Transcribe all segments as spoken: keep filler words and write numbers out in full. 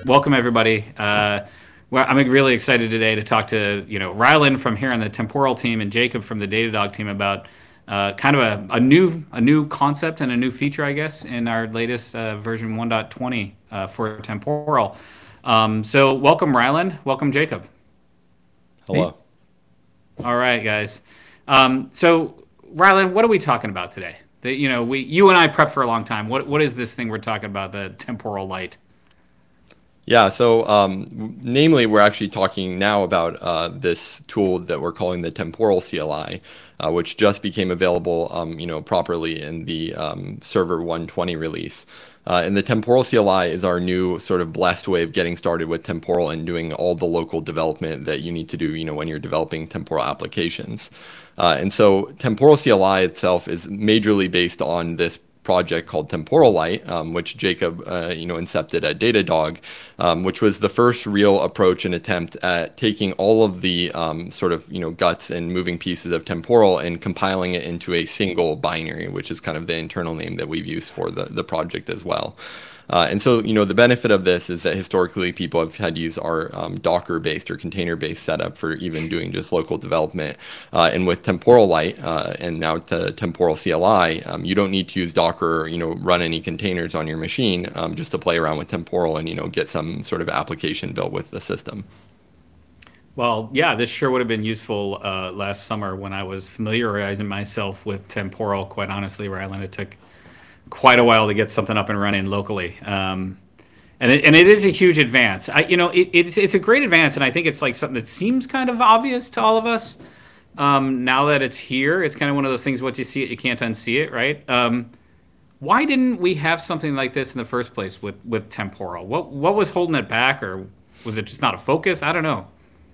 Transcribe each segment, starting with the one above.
welcome everybody. Uh, well, I'm really excited today to talk to you know Rylan from here on the Temporal team and Jacob from the Datadog team about uh, kind of a, a new a new concept and a new feature, I guess, in our latest uh, version one point twenty uh, for Temporal. Um, so, welcome Rylan. Welcome Jacob. Hello. All right, guys. Um, so, Rylan, what are we talking about today? The, you know, we you and I prepped for a long time. What what is this thing we're talking about? The Temporal Light. Yeah, so um, namely, we're actually talking now about uh, this tool that we're calling the Temporal C L I, uh, which just became available, um, you know, properly in the um, Server one twenty release. Uh, and the Temporal C L I is our new sort of blessed way of getting started with Temporal and doing all the local development that you need to do, you know, when you're developing Temporal applications. Uh, and so Temporal C L I itself is majorly based on this project called Temporal Light, um, which Jacob, uh, you know, incepted at Datadog, um, which was the first real approach and attempt at taking all of the um, sort of, you know, guts and moving pieces of Temporal and compiling it into a single binary, which is kind of the internal name that we've used for the, the project as well. Uh, and so, you know, the benefit of this is that historically people have had to use our um, Docker-based or container-based setup for even doing just local development. Uh, and with Temporal Light uh, and now to Temporal C L I, um, you don't need to use Docker or, you know, run any containers on your machine um, just to play around with Temporal and, you know, get some sort of application built with the system. Well, yeah, this sure would have been useful uh, last summer when I was familiarizing myself with Temporal. Quite honestly, Rylan, it took quite a while to get something up and running locally. Um, and, it, and it is a huge advance. I, you know, it, it's, it's a great advance, and I think it's like something that seems kind of obvious to all of us. Um, now that it's here, it's kind of one of those things, once you see it, you can't unsee it, right? Um, why didn't we have something like this in the first place with, with Temporal? What, what was holding it back, or was it just not a focus? I don't know.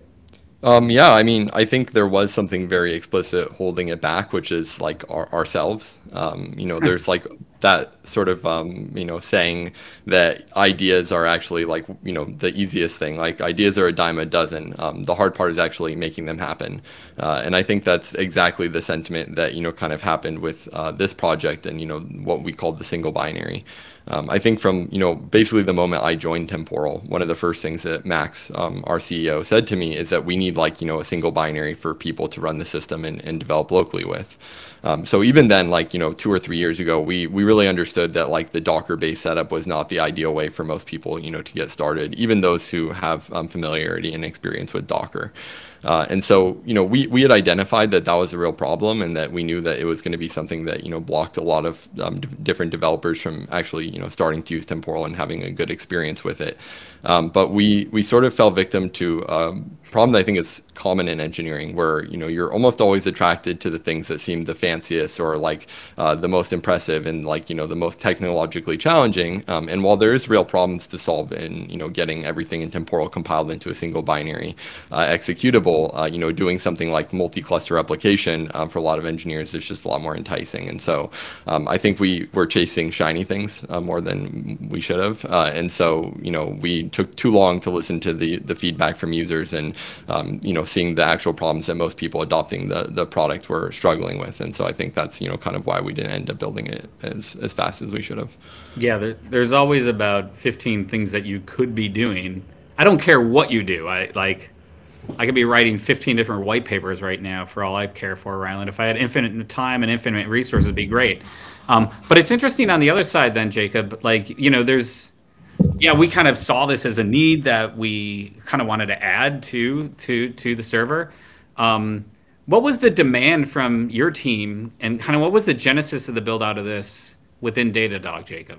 Um, yeah, I mean, I think there was something very explicit holding it back, which is like our, ourselves. Um, you know, there's like that sort of, um, you know, saying that ideas are actually like, you know, the easiest thing. Like ideas are a dime a dozen. Um, the hard part is actually making them happen. Uh, and I think that's exactly the sentiment that, you know, kind of happened with uh, this project and, you know, what we called the single binary. Um, I think from, you know, basically the moment I joined Temporal, one of the first things that Max, um, our C E O, said to me is that we need like, you know, a single binary for people to run the system and, and develop locally with. Um, so even then, like, you know, two or three years ago, we, we really understood that like the Docker-based setup was not the ideal way for most people, you know, to get started, even those who have um, familiarity and experience with Docker. Uh, and so, you know, we, we had identified that that was a real problem and that we knew that it was going to be something that, you know, blocked a lot of um, d different developers from actually, you know, starting to use Temporal and having a good experience with it. Um, but we, we sort of fell victim to a problem that I think is common in engineering where, you know, you're almost always attracted to the things that seem the fanciest or like uh, the most impressive and like, you know, the most technologically challenging. Um, and while there is real problems to solve in, you know, getting everything in Temporal compiled into a single binary uh, executable, Uh, you know, doing something like multi-cluster replication um, for a lot of engineers is just a lot more enticing. And so um, I think we were chasing shiny things uh, more than we should have. Uh, and so, you know, we took too long to listen to the, the feedback from users and, um, you know, seeing the actual problems that most people adopting the, the product were struggling with. And so I think that's, you know, kind of why we didn't end up building it as, as fast as we should have. Yeah, there, there's always about fifteen things that you could be doing. I don't care what you do. I like... I could be writing fifteen different white papers right now for all I care for, Rylan. If I had infinite time and infinite resources, it'd be great. Um, but it's interesting on the other side then, Jacob, like, you know, there's, yeah, we kind of saw this as a need that we kind of wanted to add to, to, to the server. Um, what was the demand from your team and kind of what was the genesis of the build out of this within Datadog, Jacob?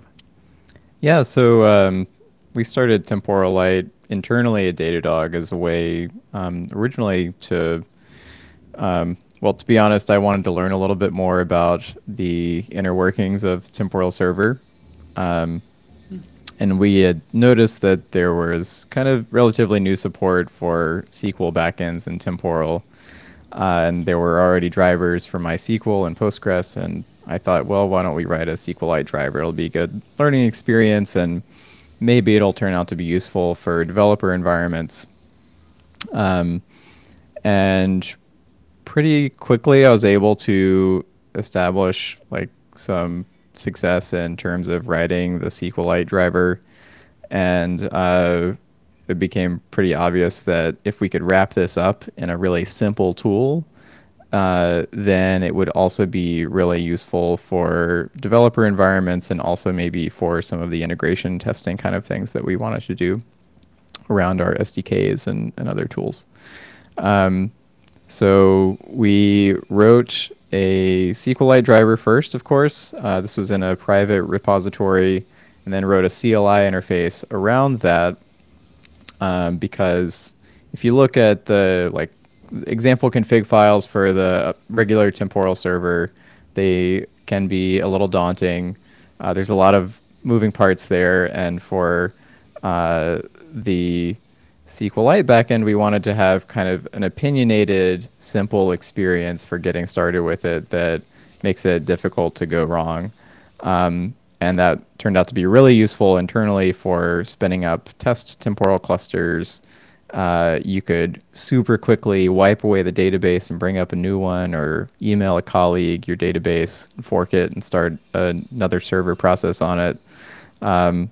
Yeah, so um, we started Temporal Light internally at Datadog as a way um, originally to, um, well, to be honest, I wanted to learn a little bit more about the inner workings of Temporal Server. Um, and we had noticed that there was kind of relatively new support for S Q L backends in Temporal. Uh, and there were already drivers for MySQL and Postgres. And I thought, well, why don't we write a SQLite driver? It'll be a good learning experience and maybe it'll turn out to be useful for developer environments. Um, and pretty quickly I was able to establish like some success in terms of writing the SQLite driver and uh, it became pretty obvious that if we could wrap this up in a really simple tool, uh, then it would also be really useful for developer environments and also maybe for some of the integration testing kind of things that we wanted to do around our S D Ks and, and other tools. Um, so we wrote a SQLite driver first, of course. Uh, this was in a private repository, and then wrote a C L I interface around that. Um, because if you look at the like example config files for the regular temporal server, they can be a little daunting. Uh, there's a lot of moving parts there, and for uh, the SQLite backend, we wanted to have kind of an opinionated, simple experience for getting started with it that makes it difficult to go wrong. Um, and that turned out to be really useful internally for spinning up test temporal clusters. Uh, you could super quickly wipe away the database and bring up a new one, or email a colleague your database, fork it, and start another server process on it. Um,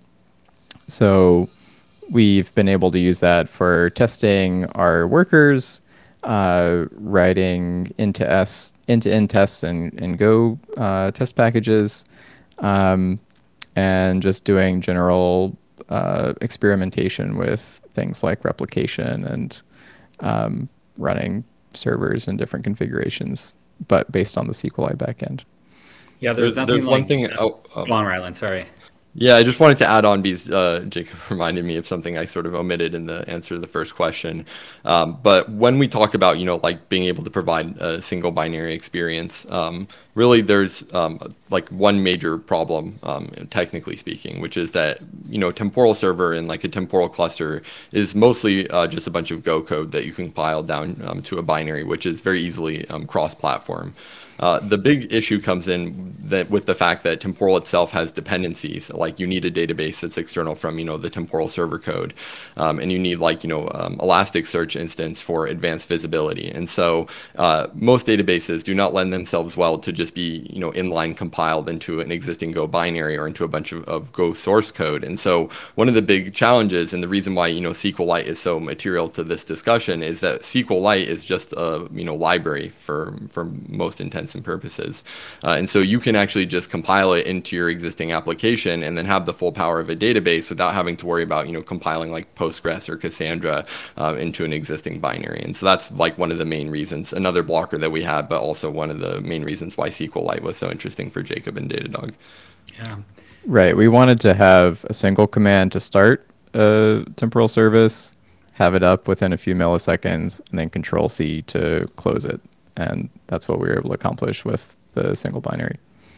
so we've been able to use that for testing our workers, uh, writing into S end-to-end tests and, and Go uh, test packages, um, and just doing general uh, experimentation with things like replication and um, running servers in different configurations, but based on the SQLite backend. Yeah, there's, there's nothing there's like, one thing. Oh, oh. Go on, Ryland. Sorry. Yeah, I just wanted to add on because uh, Jacob reminded me of something I sort of omitted in the answer to the first question. Um, but when we talk about, you know, like being able to provide a single binary experience, um, really there's um, like one major problem, um, technically speaking, which is that, you know, temporal server and like a temporal cluster is mostly uh, just a bunch of Go code that you can compile down um, to a binary, which is very easily um, cross-platform. Uh, the big issue comes in that with the fact that temporal itself has dependencies. Like you need a database that's external from, you know, the temporal server code, um, and you need like, you know, um, Elasticsearch instance for advanced visibility. And so uh, most databases do not lend themselves well to just be, you know, inline compiled into an existing Go binary or into a bunch of, of Go source code. And so one of the big challenges, and the reason why, you know, SQLite is so material to this discussion, is that SQLite is just a, you know, library for for most intents and purposes. Uh, and so you can actually just compile it into your existing application and then have the full power of a database without having to worry about, you know, compiling like Postgres or Cassandra uh, into an existing binary. And so that's like one of the main reasons, another blocker that we had, but also one of the main reasons why SQLite was so interesting for Jacob and Datadog. Yeah. Right. We wanted to have a single command to start a temporal service, have it up within a few milliseconds, and then Control C to close it. And that's what we were able to accomplish with the single binary.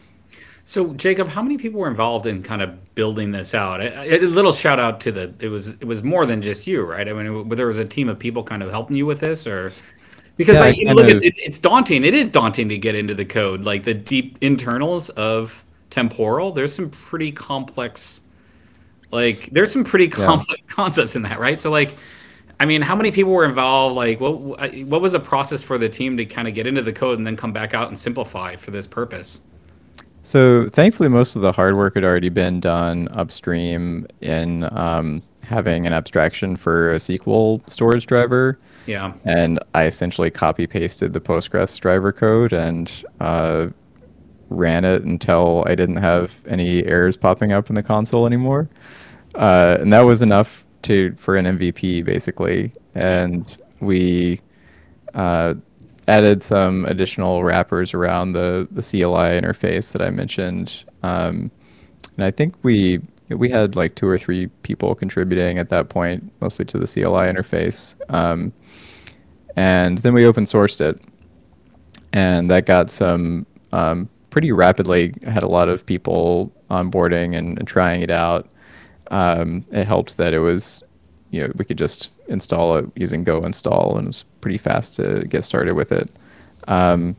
So, Jacob, how many people were involved in kind of building this out? A, a little shout out to the. It was it was more than just you, right? I mean, it, there was a team of people kind of helping you with this, or because yeah, I, I you look of, at it's, it's daunting. It is daunting to get into the code, like the deep internals of temporal. There's some pretty complex, like there's some pretty complex yeah. concepts in that, right? So, like. I mean, how many people were involved? Like, what what was the process for the team to kind of get into the code and then come back out and simplify for this purpose? So thankfully, most of the hard work had already been done upstream in um, having an abstraction for a S Q L storage driver. Yeah. And I essentially copy pasted the Postgres driver code and uh, ran it until I didn't have any errors popping up in the console anymore. Uh, and that was enough to for an M V P basically, and we uh, added some additional wrappers around the the C L I interface that I mentioned, um, and I think we we had like two or three people contributing at that point, mostly to the C L I interface, um, and then we open sourced it, and that got some um, pretty rapidly. Had a lot of people onboarding and, and trying it out. Um, it helped that it was, you know, we could just install it using Go install, and it was pretty fast to get started with it. Um,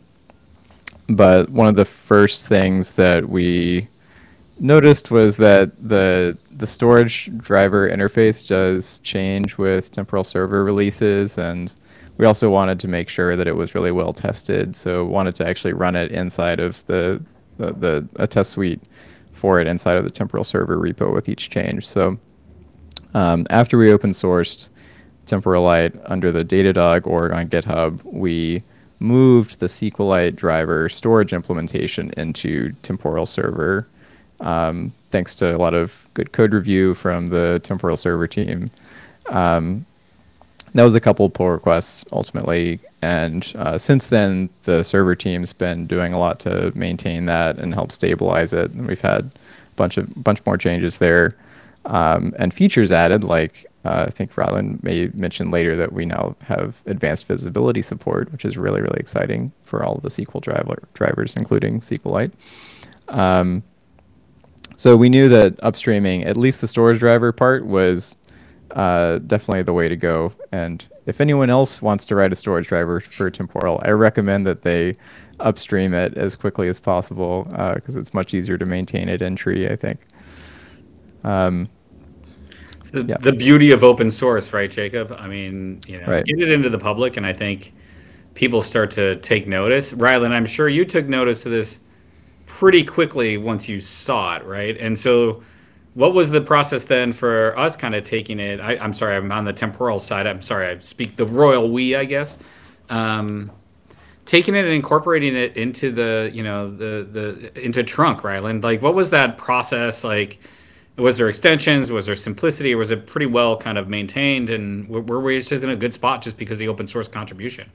but one of the first things that we noticed was that the the storage driver interface does change with temporal server releases, and we also wanted to make sure that it was really well tested. So wanted to actually run it inside of the the, the a test suite for it inside of the temporal server repo with each change. So Um, after we open sourced Temporalite under the Datadog org on GitHub, we moved the SQLite driver storage implementation into Temporal Server, um, thanks to a lot of good code review from the Temporal Server team. Um, that was a couple pull requests ultimately, and uh, since then the server team's been doing a lot to maintain that and help stabilize it, and we've had a bunch of bunch more changes there, um, and features added, like uh, I think Rylan may mention later that we now have advanced visibility support, which is really really exciting for all of the S Q L driver drivers, including SQLite. Um, so we knew that upstreaming at least the storage driver part was Uh, definitely the way to go. And if anyone else wants to write a storage driver for Temporal, I recommend that they upstream it as quickly as possible, because uh, it's much easier to maintain it in tree, I think. Um, the, yeah. the beauty of open source, right, Jacob? I mean, you know, right. get it into the public, and I think people start to take notice. Rylan, I'm sure you took notice of this pretty quickly once you saw it, right? And so what was the process then for us kind of taking it? I, I'm sorry, I'm on the Temporal side. I'm sorry, I speak the royal we, I guess. Um, taking it and incorporating it into the, you know, the the into Trunk, Rylan. Like, what was that process like? Was there extensions? Was there simplicity? Or was it pretty well kind of maintained? And were, were we just in a good spot just because of the open source contribution?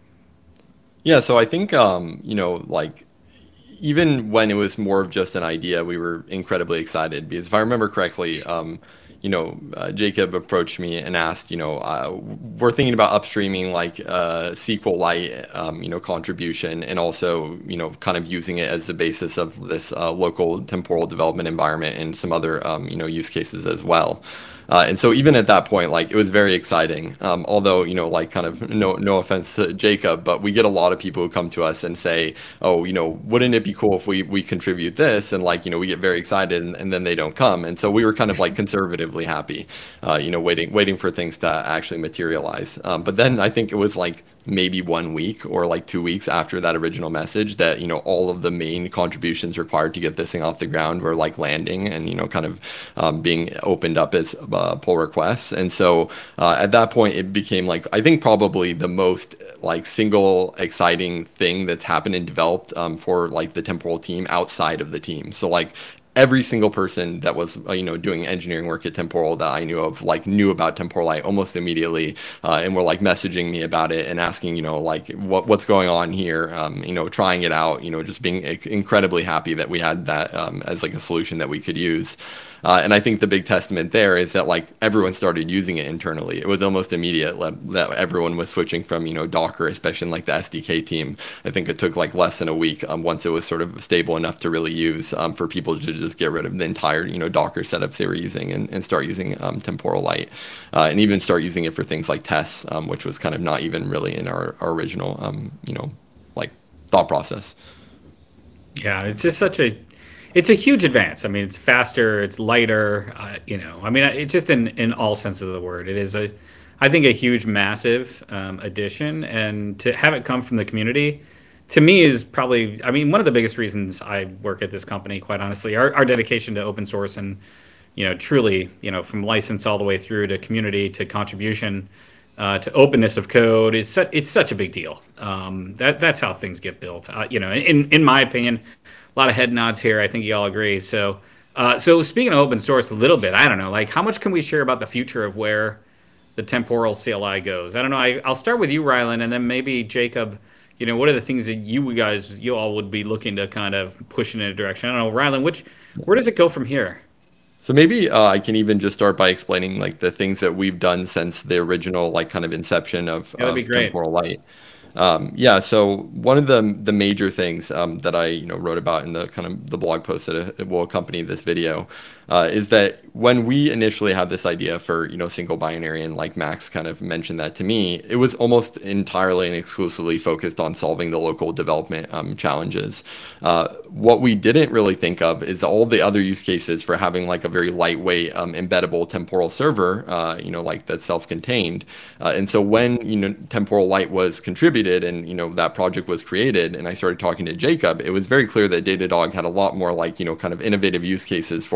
Yeah, so I think, um, you know, like, even when it was more of just an idea, we were incredibly excited because if I remember correctly, um, you know, uh, Jacob approached me and asked, you know, uh, we're thinking about upstreaming like uh, SQLite, um, you know, contribution, and also, you know, kind of using it as the basis of this uh, local temporal development environment and some other, um, you know, use cases as well. Uh, and so even at that point, like, it was very exciting. Um, although, you know, like, kind of no no offense to Jacob, but we get a lot of people who come to us and say, oh, you know, wouldn't it be cool if we we contribute this? And like, you know, we get very excited, and, and then they don't come. And so we were kind of like conservatively happy, uh, you know, waiting waiting for things to actually materialize. Um, but then I think it was like maybe one week or like two weeks after that original message that, you know, all of the main contributions required to get this thing off the ground were like landing and, you know, kind of um, being opened up as uh, pull requests. And so uh, at that point, it became like, I think probably the most like single exciting thing that's happened and developed um, for like the Temporal team outside of the team. So like, every single person that was, uh, you know, doing engineering work at Temporal that I knew of, like, knew about Temporalite almost immediately, uh, and were like messaging me about it and asking, you know, like, what what's going on here, um, you know, trying it out, you know, just being incredibly happy that we had that um, as like a solution that we could use. Uh, and I think the big testament there is that like everyone started using it internally. It was almost immediate that everyone was switching from, you know, Docker, especially in like the S D K team. I think it took like less than a week um, once it was sort of stable enough to really use um, for people to just get rid of the entire, you know, Docker setups they were using and, and start using um, Temporalite, uh, and even start using it for things like tests, um, which was kind of not even really in our, our original, um, you know, like thought process. Yeah, it's just such a it's a huge advance. I mean, it's faster, it's lighter. Uh, you know, I mean, it just in in all senses of the word, it is a, I think, a huge, massive um, addition, and to have it come from the community, to me, is probably, I mean, one of the biggest reasons I work at this company. Quite honestly, our our dedication to open source and, you know, truly, you know, from license all the way through to community to contribution. Uh, to openness of code is su- it's such a big deal. Um, that that's how things get built. Uh, you know, in in my opinion, a lot of head nods here. I think you all agree. So, uh, so speaking of open source, a little bit. I don't know, like how much can we share about the future of where the Temporal C L I goes? I don't know. I, I'll start with you, Rylan, and then maybe Jacob. You know, what are the things that you guys, you all would be looking to kind of push in a direction? I don't know, Rylan. Which, where does it go from here? So maybe uh, I can even just start by explaining like the things that we've done since the original like kind of inception of, That would be of great. Temporalite. Um, yeah, so one of the the major things um, that I you know wrote about in the kind of the blog post that uh, will accompany this video uh, is that when we initially had this idea for you know single binary, and like Max kind of mentioned that to me, it was almost entirely and exclusively focused on solving the local development um, challenges. Uh, what we didn't really think of is all the other use cases for having like a very lightweight um, embeddable temporal server, uh, you know, like that's self-contained. Uh, and so when you know Temporalite was contributed and you know that project was created, and I started talking to Jacob, it was very clear that Datadog had a lot more like you know kind of innovative use cases for this thing.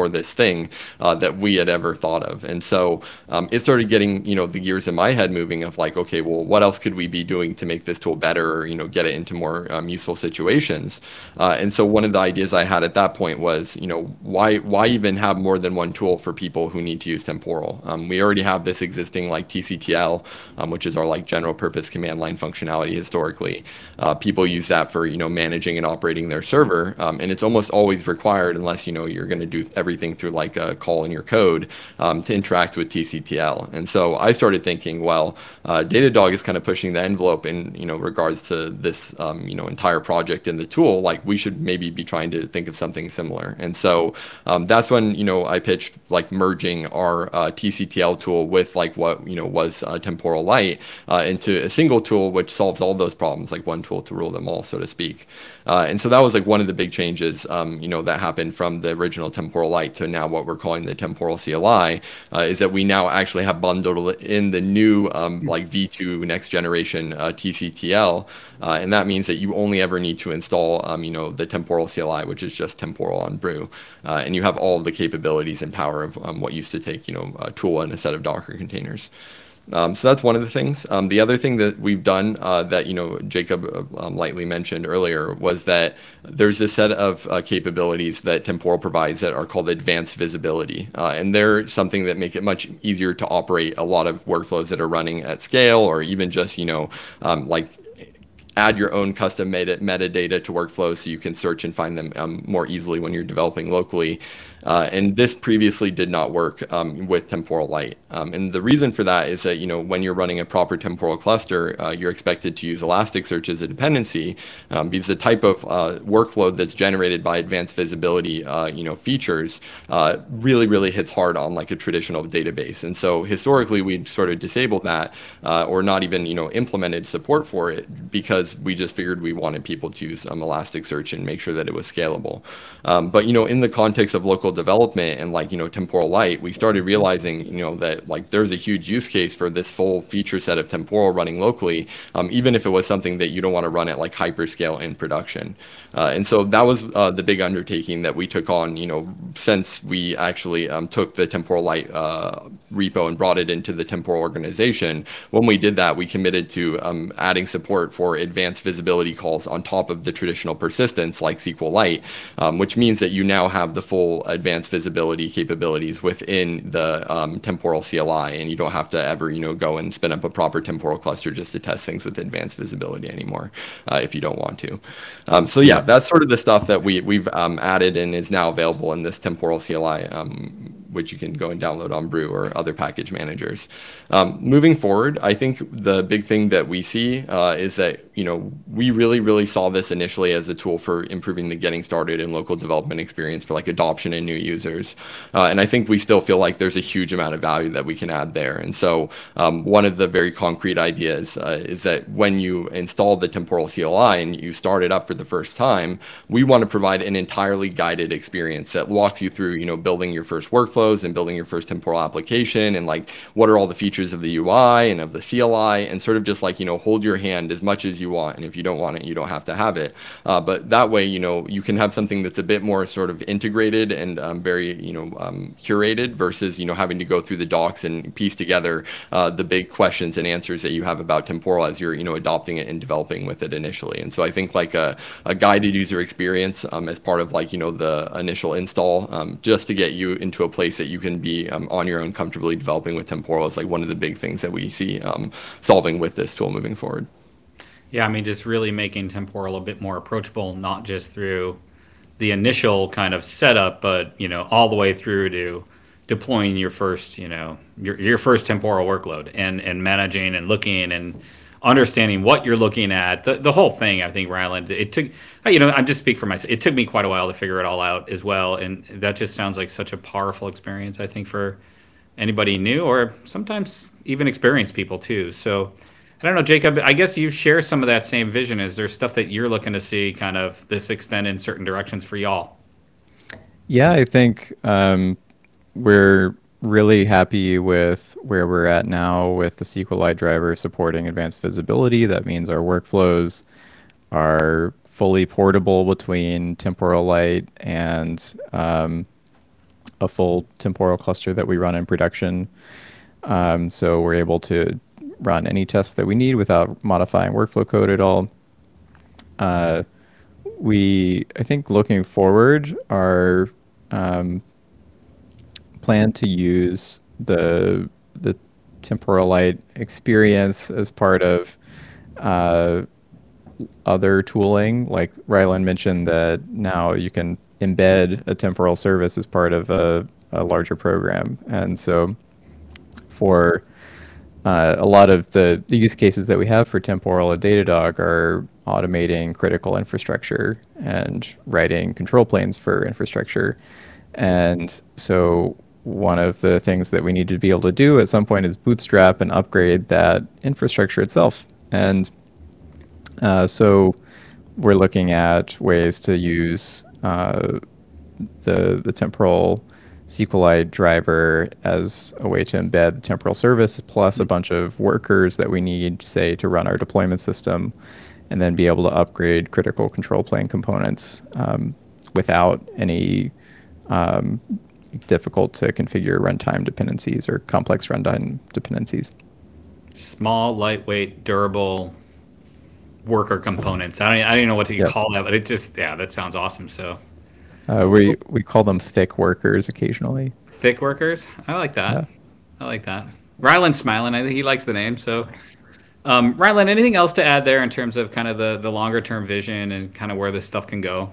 thing uh, that we had ever thought of. And so um, it started getting, you know, the gears in my head moving of like, okay, well, what else could we be doing to make this tool better, or, you know, get it into more um, useful situations? Uh, and so one of the ideas I had at that point was, you know, why why even have more than one tool for people who need to use temporal? Um, we already have this existing like T C T L, um, which is our like general purpose command line functionality historically. Uh, people use that for, you know, managing and operating their server, um, and it's almost always required unless, you know, you're going to do everything through like a call in your code um, to interact with T C T L. And so I started thinking, well, uh, Datadog is kind of pushing the envelope in, you know, regards to this, um, you know, entire project in the tool. Like we should maybe be trying to think of something similar. And so um, that's when, you know, I pitched like merging our uh, T C T L tool with like what, you know, was uh, Temporal Light uh, into a single tool which solves all those problems, like one tool to rule them all, so to speak. Uh, and so that was like one of the big changes, um, you know, that happened from the original Temporal Light to now what we're calling the Temporal C L I, uh, is that we now actually have bundled in the new um, like V two next generation uh, T C T L. Uh, and that means that you only ever need to install, um, you know, the Temporal C L I, which is just Temporal on Brew. Uh, and you have all of the capabilities and power of um, what used to take, you know, a tool and a set of Docker containers. Um, so that's one of the things. Um, the other thing that we've done uh, that, you know, Jacob uh, um, lightly mentioned earlier was that there's a set of uh, capabilities that Temporal provides that are called advanced visibility. Uh, and they're something that make it much easier to operate a lot of workflows that are running at scale, or even just, you know, um, like add your own custom meta metadata to workflows so you can search and find them um, more easily when you're developing locally. Uh, and this previously did not work um, with Temporal Light. Um, and the reason for that is that, you know, when you're running a proper temporal cluster, uh, you're expected to use Elasticsearch as a dependency, um, because the type of uh, workload that's generated by advanced visibility, uh, you know, features uh, really, really hits hard on like a traditional database. And so historically, we sort of disabled that uh, or not even, you know, implemented support for it because we just figured we wanted people to use um, Elasticsearch and make sure that it was scalable. Um, but, you know, in the context of local development and like, you know, Temporal Light, we started realizing, you know, that like there's a huge use case for this full feature set of Temporal running locally, um, even if it was something that you don't want to run at like hyperscale in production. Uh, and so that was uh, the big undertaking that we took on, you know, since we actually um, took the Temporal Light uh, repo and brought it into the Temporal organization. When we did that, we committed to um, adding support for advanced visibility calls on top of the traditional persistence like SQLite, um, which means that you now have the full advanced visibility capabilities within the um, Temporal C L I, and you don't have to ever, you know, go and spin up a proper temporal cluster just to test things with advanced visibility anymore, uh, if you don't want to. Um, so yeah, that's sort of the stuff that we we've um, added and is now available in this Temporal C L I, um, which you can go and download on Brew or other package managers. Um, moving forward, I think the big thing that we see uh, is that, you know, we really, really saw this initially as a tool for improving the getting started and local development experience for like adoption and new users. Uh, and I think we still feel like there's a huge amount of value that we can add there. And so um, one of the very concrete ideas uh, is that when you install the Temporal C L I and you start it up for the first time, we want to provide an entirely guided experience that walks you through, you know, building your first workflow and building your first temporal application, and like what are all the features of the U I and of the C L I, and sort of just like, you know, hold your hand as much as you want, and if you don't want it, you don't have to have it. Uh, but that way, you know, you can have something that's a bit more sort of integrated and um, very, you know, um, curated versus, you know, having to go through the docs and piece together uh, the big questions and answers that you have about temporal as you're, you know, adopting it and developing with it initially. And so I think like a, a guided user experience um, as part of like, you know, the initial install, um, just to get you into a place that you can be um, on your own comfortably developing with temporal is like one of the big things that we see um, solving with this tool moving forward. Yeah, I mean, just really making temporal a bit more approachable, not just through the initial kind of setup, but, you know, all the way through to deploying your first, you know, your, your first temporal workload and, and managing and looking and understanding what you're looking at, the, the whole thing. I think, Ryland, it took, you know, I'm just speak for myself. It took me quite a while to figure it all out as well. And that just sounds like such a powerful experience, I think, for anybody new or sometimes even experienced people too. So I don't know, Jacob, I guess you share some of that same vision. Is there stuff that you're looking to see kind of this extend in certain directions for y'all? Yeah, I think um, we're really happy with where we're at now with the SQLite driver supporting advanced visibility. That means our workflows are fully portable between Temporal Light and um, a full temporal cluster that we run in production. Um, so we're able to run any tests that we need without modifying workflow code at all. Uh, we, I think looking forward, our um, plan to use the the Temporal-Lite experience as part of uh, other tooling. Like Rylan mentioned that now you can embed a temporal service as part of a, a larger program. And so for uh, a lot of the, the use cases that we have for temporal at Datadog are automating critical infrastructure and writing control planes for infrastructure. And so one of the things that we need to be able to do at some point is bootstrap and upgrade that infrastructure itself. And uh, so we're looking at ways to use uh, the the temporal SQLite driver as a way to embed the temporal service plus a bunch of workers that we need, say, to run our deployment system, and then be able to upgrade critical control plane components um, without any um, difficult to configure runtime dependencies or complex runtime dependencies. Small, lightweight, durable worker components. I don't, I don't even know what to Yep. call that, but it just, yeah, that sounds awesome. So Uh, we we call them thick workers occasionally. thick workers. I like that. Yeah. I like that. Ryland's smiling. I think he likes the name. So, um, Ryland, anything else to add there in terms of kind of the, the longer term vision and kind of where this stuff can go?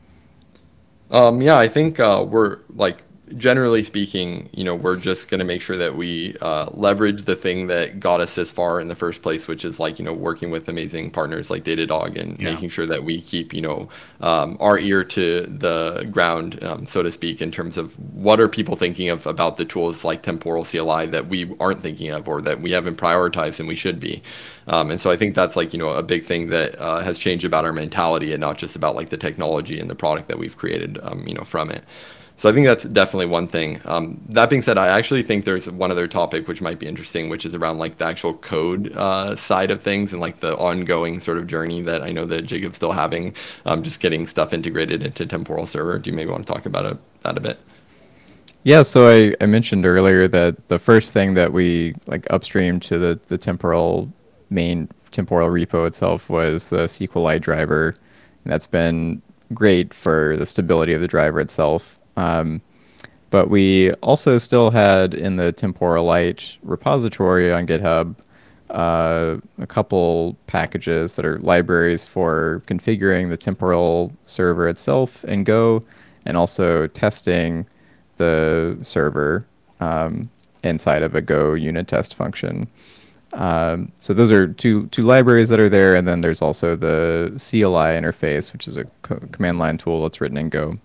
Um, yeah, I think uh, we're like generally speaking, you know, we're just going to make sure that we uh, leverage the thing that got us this far in the first place, which is like, you know, working with amazing partners like Datadog and Yeah. making sure that we keep, you know, um, our ear to the ground, um, so to speak, in terms of what are people thinking of about the tools like Temporal C L I that we aren't thinking of or that we haven't prioritized and we should be. Um, and so I think that's like, you know, a big thing that uh, has changed about our mentality and not just about like the technology and the product that we've created, um, you know, from it. So I think that's definitely one thing. Um, that being said, I actually think there's one other topic which might be interesting, which is around like the actual code uh, side of things and like the ongoing sort of journey that I know that Jacob's still having, um, just getting stuff integrated into Temporal Server. Do you maybe want to talk about it, that a bit? Yeah, so I, I mentioned earlier that the first thing that we like upstreamed to the, the temporal main temporal repo itself was the SQLite driver. And that's been great for the stability of the driver itself. Um, but we also still had in the Temporal-Lite repository on GitHub uh, a couple packages that are libraries for configuring the temporal server itself in Go and also testing the server um, inside of a Go unit test function. Um, so those are two two libraries that are there, and then there's also the C L I interface, which is a co command line tool that's written in Go.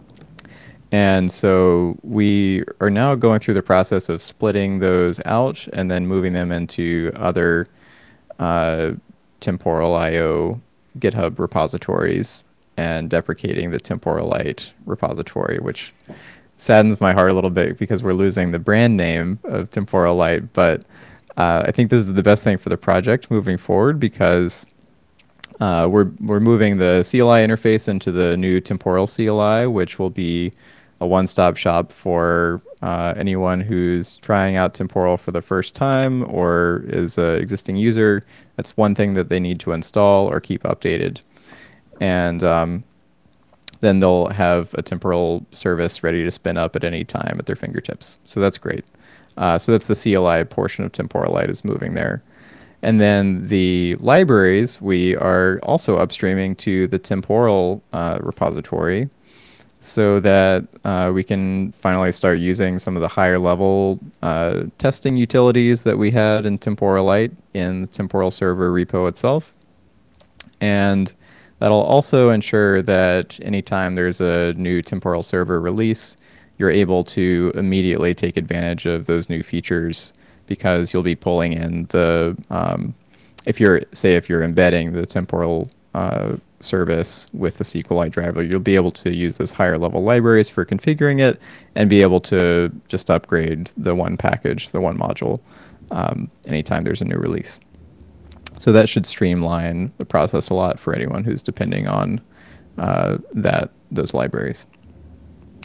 And so we are now going through the process of splitting those out and then moving them into other uh, temporal I O GitHub repositories and deprecating the Temporal-Lite repository, which saddens my heart a little bit because we're losing the brand name of Temporal-Lite. But uh, I think this is the best thing for the project moving forward because uh, we're, we're moving the C L I interface into the new Temporal C L I, which will be a one-stop shop for uh, anyone who's trying out Temporal for the first time or is an existing user. That's one thing that they need to install or keep updated. And um, then they'll have a temporal service ready to spin up at any time at their fingertips. So that's great. Uh, so that's the C L I portion of Temporal-Lite is moving there. And then the libraries, we are also upstreaming to the temporal uh, repository so that uh, we can finally start using some of the higher level uh, testing utilities that we had in Temporal-Lite in the temporal server repo itself. And that'll also ensure that anytime there's a new temporal server release, you're able to immediately take advantage of those new features because you'll be pulling in the, um, if you're, say if you're embedding the temporal uh, service with the SQLite driver, you'll be able to use those higher level libraries for configuring it and be able to just upgrade the one package, the one module, um, anytime there's a new release. So that should streamline the process a lot for anyone who's depending on uh, that those libraries.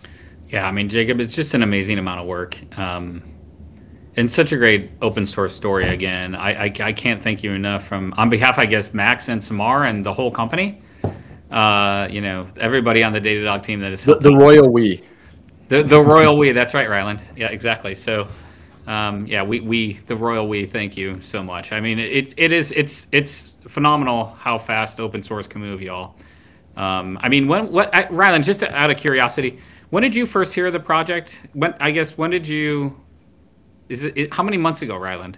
Yeah, I mean, Jacob, it's just an amazing amount of work. Um, and such a great open source story again. I, I, I can't thank you enough from on behalf, I guess, Max and Samar and the whole company. Uh, you know, everybody on the Datadog team that has The, helped. the royal we. The the royal we. That's right, Ryland. Yeah, exactly. So, um, yeah, we, we the royal we. Thank you so much. I mean, it it is it's it's phenomenal how fast open source can move, y'all. Um, I mean, when what I, Ryland? Just out of curiosity, when did you first hear of the project? When I guess when did you? Is it, it how many months ago, Ryland?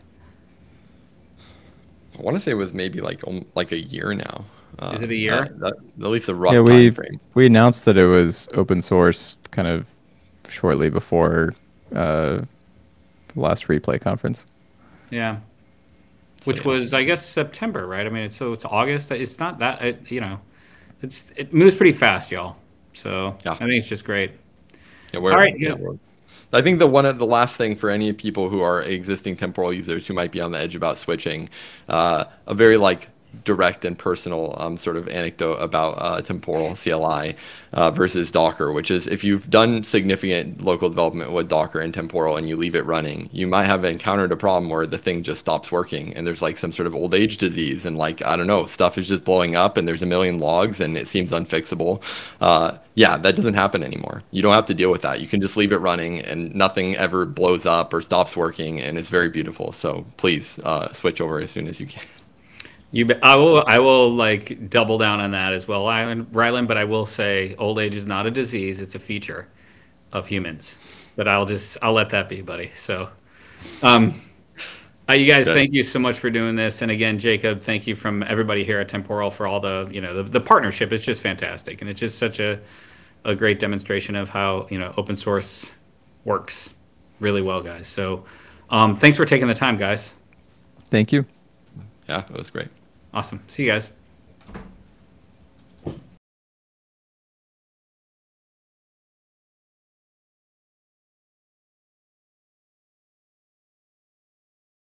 I want to say it was maybe like um, like a year now. Uh, Is it a year? That, that, at least a rough Yeah, time we frame. we announced that it was open source kind of shortly before uh, the last replay conference. Yeah. Which So, yeah. was, I guess, September, right? I mean, it's, so it's August. It's not that, it, you know, it's it moves pretty fast, y'all. So Yeah. I think it's just great. Yeah, we're, All right, yeah, yeah. we're- I think the one of the last thing for any people who are existing temporal users who might be on the edge about switching, uh, a very like direct and personal um, sort of anecdote about uh, temporal C L I uh, versus Docker, which is if you've done significant local development with Docker and temporal and you leave it running, you might have encountered a problem where the thing just stops working and there's like some sort of old age disease and like, I don't know, stuff is just blowing up and there's a million logs and it seems unfixable. Uh, yeah, that doesn't happen anymore. You don't have to deal with that. You can just leave it running and nothing ever blows up or stops working and it's very beautiful. So please uh, switch over as soon as you can. You, be, I will, I will like double down on that as well, Ryland. Ryland, but I will say, old age is not a disease; it's a feature of humans. But I'll just, I'll let that be, buddy. So, um, uh, you guys, Good. thank you so much for doing this. And again, Jacob, thank you from everybody here at Temporal for all the, you know, the, the partnership. It's just fantastic, and it's just such a, a great demonstration of how you know open source works really well, guys. So, um, thanks for taking the time, guys. Thank you. Yeah, it was great. Awesome. See you guys.